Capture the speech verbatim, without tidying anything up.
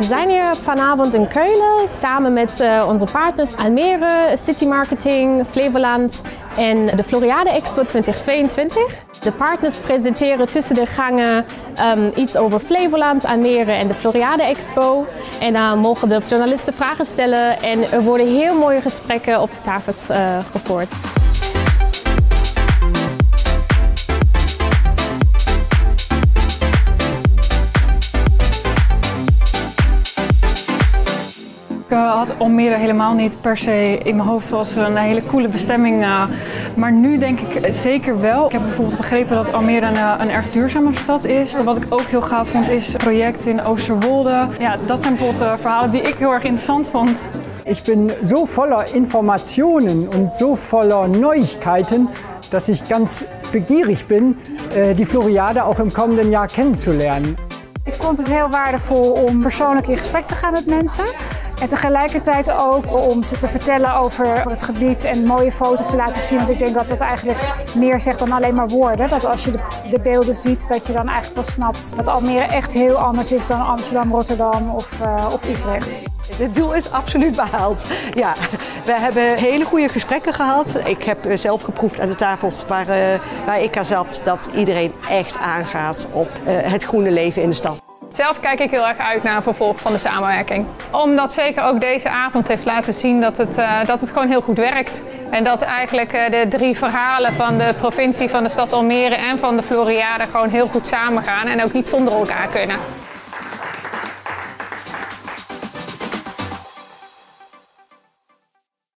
We zijn hier vanavond in Keulen samen met uh, onze partners Almere, City Marketing, Flevoland en de Floriade Expo twintig tweeëntwintig. De partners presenteren tussen de gangen um, iets over Flevoland, Almere en de Floriade Expo. En dan uh, mogen de journalisten vragen stellen en er worden heel mooie gesprekken op de tafels uh, gevoerd. Ik had Almere helemaal niet per se in mijn hoofd als een hele coole bestemming, maar nu denk ik zeker wel. Ik heb bijvoorbeeld begrepen dat Almere een, een erg duurzame stad is. Wat ik ook heel gaaf vond is het project in Oosterwolde. Ja, dat zijn bijvoorbeeld verhalen die ik heel erg interessant vond. Ich bin so voller Informationen und so voller Neuigkeiten, dass ich ganz begierig bin, die Floriade auch im kommenden Jahr kennenzulernen. Ik vond het heel waardevol om persoonlijk in gesprek te gaan met mensen. En tegelijkertijd ook om ze te vertellen over het gebied en mooie foto's te laten zien. Want ik denk dat dat eigenlijk meer zegt dan alleen maar woorden. Dat als je de, de beelden ziet, dat je dan eigenlijk wel snapt dat Almere echt heel anders is dan Amsterdam, Rotterdam of, uh, of Utrecht. Het doel is absoluut behaald. Ja, we hebben hele goede gesprekken gehad. Ik heb zelf geproefd aan de tafels waar, uh, waar ik aan zat dat iedereen echt aangaat op uh, het groene leven in de stad. Zelf kijk ik heel erg uit naar een vervolg van de samenwerking. Omdat zeker ook deze avond heeft laten zien dat het, uh, dat het gewoon heel goed werkt. En dat eigenlijk uh, de drie verhalen van de provincie, van de stad Almere en van de Floriade gewoon heel goed samengaan en ook niet zonder elkaar kunnen.